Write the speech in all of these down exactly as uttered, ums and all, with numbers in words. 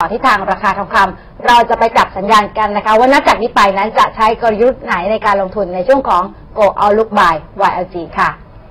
ทิศทางราคาทองคำเราจะไปจับสัญญาณกันนะคะว่านับจากนี้ไปนั้นจะใช้กลยุทธ์ไหนในการลงทุนในช่วงของ Go Outlook by วาย แอล จี ค่ะ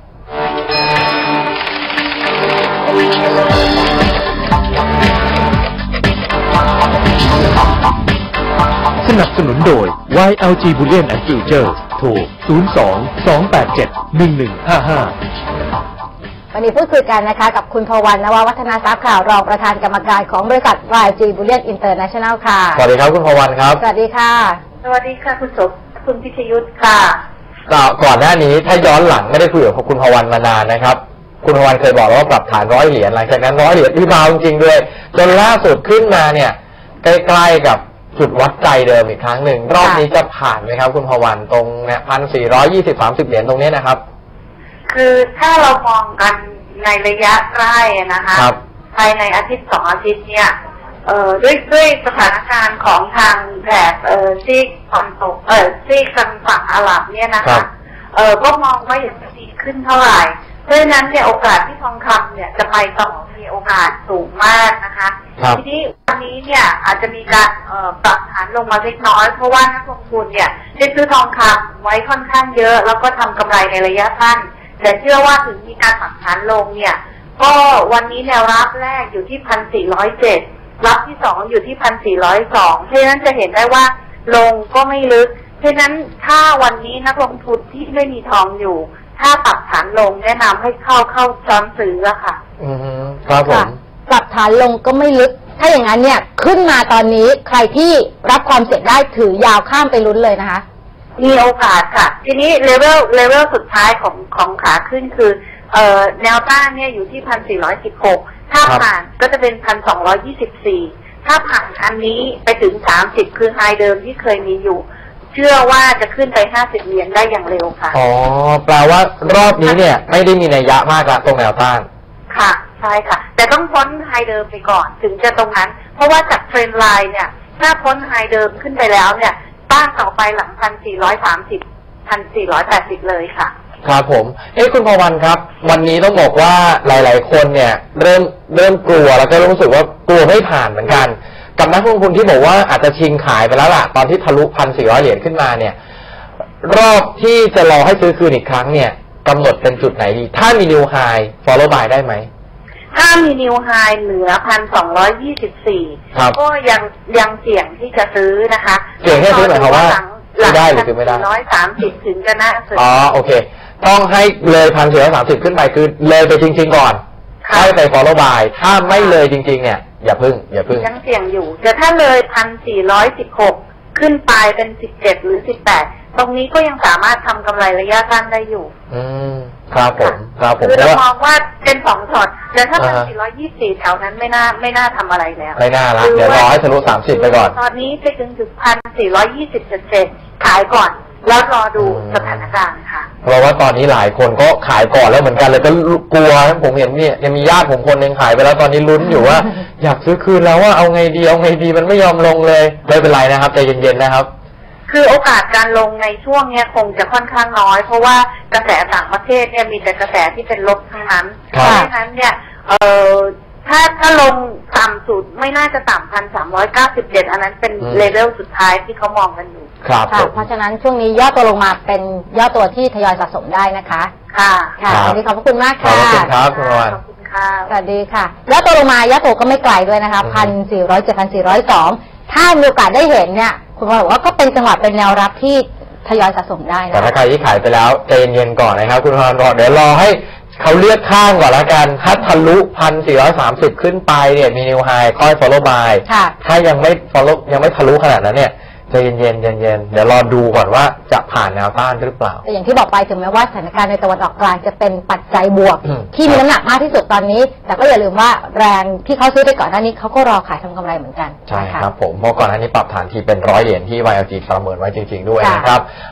สนับสนุนโดย วาย แอล จี Bullion and Futures โทร ศูนย์ สอง สอง แปด เจ็ด หนึ่ง หนึ่ง ห้า ห้าวันนี้พูดคุยกันนะคะกับคุณพวัน นววัฒนาทรัพย์ค่ะรองประธานกรรมการของบริษัท วาย แอล จี Bullion International ค่ะสวัสดีครับคุณพวันครับสวัสดีค่ะสวัสดีค่ะคุณศพคุณพิชยุทธค่ะก่อนหน้านี้ถ้าย้อนหลังไม่ได้คุยกับคุณพวันมานานนะครับคุณพวันเคยบอกว่าปรับฐานร้อยเหรียญหลังจากนั้นร้อยเหรียญที่มาจริงๆด้วยจนล่าสุดขึ้นมาเนี่ยใกล้ๆกับจุดวัดใจเดิมอีกครั้งหนึ่งรอบนี้จะผ่านไหมครับคุณพวันตรงเนี่ยพันสี่ร้อยยี่สิบสามสิบเหรียญตรงนี้นะครับคือถ้าเรามองกันในระยะใกล้นะคะภายในอาทิตย์สองอาทิตย์เนี่ยเอ่อด้วยด้วยสถานการณ์ของทางแถบเอ่อซีกตะวันตกเอ่อซีกทางฝั่งอาหรับเนี่ยนะคะเอ่อก็มองว่ายังไม่ดีขึ้นเท่าไหร่เพราะฉะนั้นเนี่ยโอกาสที่ทองคำเนี่ยจะไปต่อมีโอกาสสูงมากนะคะทีนี้วันนี้เนี่ยอาจจะมีการเอ่อปรับฐานลงมาเล็กน้อยเพราะว่านักลงทุนเนี่ยได้ซื้อทองคำไว้ค่อนข้างเยอะแล้วก็ทำกำไรในระยะสั้นแต่เชื่อว่าถึงมีการปรับฐานลงเนี่ยก็วันนี้แนวรับแรกอยู่ที่พันสี่ร้อยเจ็ดรับที่สองอยู่ที่พันสี่ร้อยสองเพราะฉะนั้นจะเห็นได้ว่าลงก็ไม่ลึกเพราะฉะนั้นถ้าวันนี้นักลงทุนที่ไม่มีทองอยู่ถ้าปรับฐานลงแนะนำให้เข้าเข้าซ้อนซื้ออะค่ะอืมครับผมปรับฐานลงก็ไม่ลึกถ้าอย่างนั้นเนี่ยขึ้นมาตอนนี้ใครที่รับความเสี่ยงได้ถือยาวข้ามไปลุ้นเลยนะคะมีโอกาสค่ะทีนี้เลเวลเลเวลสุดท้ายของของขาขึ้นคือเอ่อแนวต้านเนี่ยอยู่ที่พันสี่ร้อยสิบหกถ้าผ่านก็จะเป็นพันสองร้อยยี่สิบสี่ถ้าผ่านอันนี้ไปถึงสามสิบคือไฮเดิมที่เคยมีอยู่เชื่อว่าจะขึ้นไปห้าสิบเหรียญได้อย่างเร็วค่ะอ๋อแปลว่ารอบนี้เนี่ยไม่ได้มีนัยยะมากละตรงแนวต้านค่ะใช่ค่ะแต่ต้องพ้นไฮเดิมไปก่อนถึงจะตรงนั้นเพราะว่าจากเทรนด์ไลน์เนี่ยถ้าพ้นไฮเดิมขึ้นไปแล้วเนี่ยต้านต่อไปหลังพันสี่ร้อยสามสิบพันสี่ร้อยแปดสิบเลยค่ะครับผมเอ้คุณพวันครับวันนี้ต้องบอกว่าหลายๆคนเนี่ยเริ่มเริ่มกลัวแล้วก็รู้สึกว่ากลัวไม่ผ่านเหมือนกันกับนักลงทุนที่บอกว่าอาจจะชิงขายไปแล้วล่ะตอนที่ทะลุพันสี่ร้อยเหรียญขึ้นมาเนี่ยรอบที่จะรอให้ซื้อคืนอีกครั้งเนี่ยกำหนดเป็นจุดไหนดีถ้ามีนิวไฮ follow by ได้ไหมถ้ามีนิวไฮเหนือพันสองร้อยยี่สิบสี่ก็ยังยังเสี่ยงที่จะซื้อนะคะเสี่ยงที่ซื้อหมายความว่าไม่ได้หรือไม่ได้ร้อยสามสิบถึงจะน่าซื้ออ๋อโอเคต้องให้เลยพันสี่ร้อยสามสิบขึ้นไปคือเลยไปจริงๆก่อนค่อยไป follow by ถ้าไม่เลยจริงๆเนี่ยอย่าพึ่งอย่าพึ่งยังเสี่ยงอยู่แต่ถ้าเลยพันสี่ร้อยสิบหกขึ้นไปเป็นสิบเจ็ดหรือสิบแปดตรงนี้ก็ยังสามารถทำกำไรระยะสั้นได้อยู่อืมครับผมครับผมคือเรามองว่าเป็นสองช็อตแต่ถ้าพันสี่ร้อยยี่สิบสี่แถวนั้นไม่น่าไม่น่าทำอะไรแล้วไม่น่าละเดี๋ยวรอให้ทะลุสามสิบไปก่อนตอนนี้ไปถึงถึงพันสี่ร้อยยี่สิบเจ็ดขายก่อนแล้วรอดูสถานการณ์ค่ะเพราะว่าตอนนี้หลายคนก็ขายก่อนแล้วเหมือนกันเลยก็กลัวผมเห็นเนี่ยยังมีญาติผมคนหนึ่งขายไปแล้วตอนนี้ลุ้นอยู่ว่า อยากซื้อคืนแล้วว่าเอาไงดีเอาไงดีมันไม่ยอมลงเลยไม่เป็นไรนะครับใจเย็นๆนะครับคือโอกาสการลงในช่วงนี้คงจะค่อนข้างน้อยเพราะว่ากระแสต่างประเทศเนี่ยมีแต่กระแสที่เป็นลบทั้งนั้นเพราะฉะนั้นเนี่ยเอ่อถ้าถ้าลงต่ำสุดไม่น่าจะต่ำพันสามร้อยเก้าสิบเจ็ดอันนั้นเป็นเลเวลสุดท้ายที่เขามองกันอยู่ครับเพราะฉะนั้นช่วงนี้ย่อตัวลงมาเป็นย่อตัวที่ทยอยสะสมได้นะคะค่ะค่ะวันนี้ขอบคุณมากค่ะขอบคุณครับคุณขอบคุณค่ะสวัสดีค่ะย่อตัวลงมาย่อตัวก็ไม่ไกลด้วยนะคะพันสี่ร้อยเจ็ดพันสี่ร้อยสองถ้ามีโอกาสได้เห็นเนี่ยคุณบอกว่าก็เป็นจังหวะเป็นแนวรับที่ทยอยสะสมได้นะแต่ถ้าใครที่ขายไปแล้วใจเย็นๆก่อนนะครับคุณพรบอกเดี๋ยวรอให้เขาเลือกข้างก่อนละกันถ้าทะลุพันสี่ร้อยสามสิบขึ้นไปเนี่ยมีนิวไฮค่อย follow by ถ้ายังไม่ follow ยังไม่ทะลุขนาดนั้นเนี่ยใจเย็นๆเย็นๆเดี๋ยวรอดูก่อนว่าจะผ่านแนวต้านหรือเปล่าแต่อย่างที่บอกไปถึงแม้ว่าสถานการณ์ในตะวันออกกลางจะเป็นปัจจัยบวกที่มีน้ำหนักมากที่สุดตอนนี้แต่ก็อย่าลืมว่าแรงที่เขาซื้อไปก่อนหน้านี้เขาก็รอขายทำกำไรเหมือนกันใช่ครับผมเพราะก่อนหน้านี้ปรับฐานที่เป็นร้อยเหรียญที่ วาย แอล จี ประเมินไว้จริงๆด้วยนะครับ